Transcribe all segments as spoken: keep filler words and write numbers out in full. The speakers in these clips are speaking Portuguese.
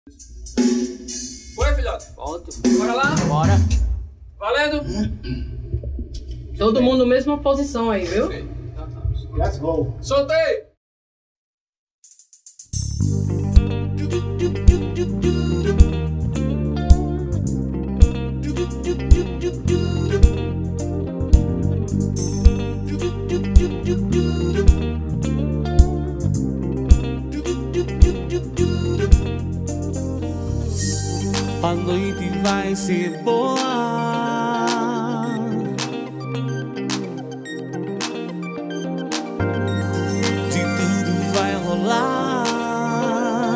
Foi, filhote? Volto. Bora lá? Bora. Valendo? Todo mundo na mesma posição aí, viu? Let's go. Soltei! A noite vai ser boa. De tudo vai rolar.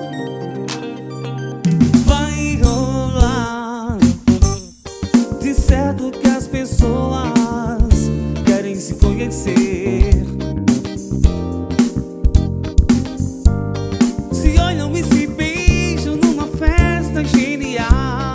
Vai rolar. De certo que as pessoas querem se conhecer. Se olham e se beijam numa festa genial.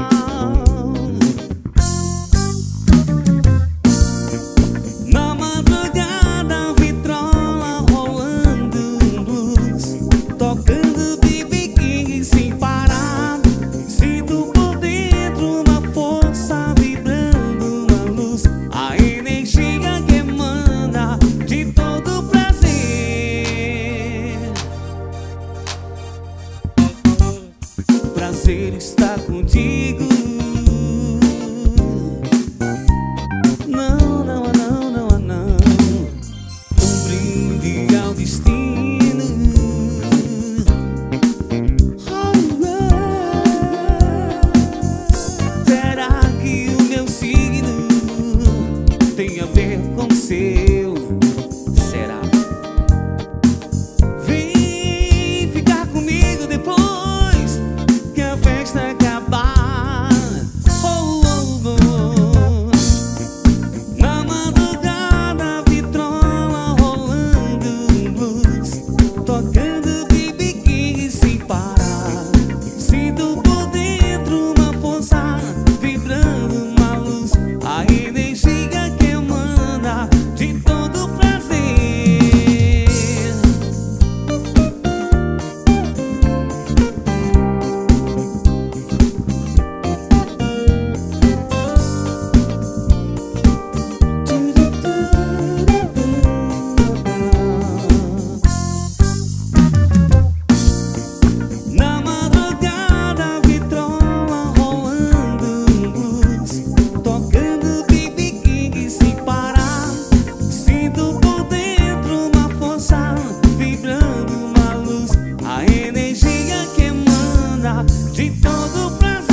Na madrugada, vitrola rolando um blues, tocando B B King sem parar. Sinto por dentro uma força vibrando, uma luz, a energia que emana de todo prazer. Prazer estar contigo. Não, não, não, não, não. Um brinde ao destino. Oh, oh. Será que o meu signo tem a ver com o seu? Será? Vem ficar comigo depois que a festa acabar. Oh, oh, oh. Na madrugada, vitrola rolando um blues, tocando B B King sem parar. Sinto por dentro uma força vibrando, uma luz, a energia que emana de todo prazer. Na madrugada, vitrola rolando um blues, tocando B B King sem parar. Sinto por dentro uma força vibrando, uma luz, a energia que emana de todo prazer.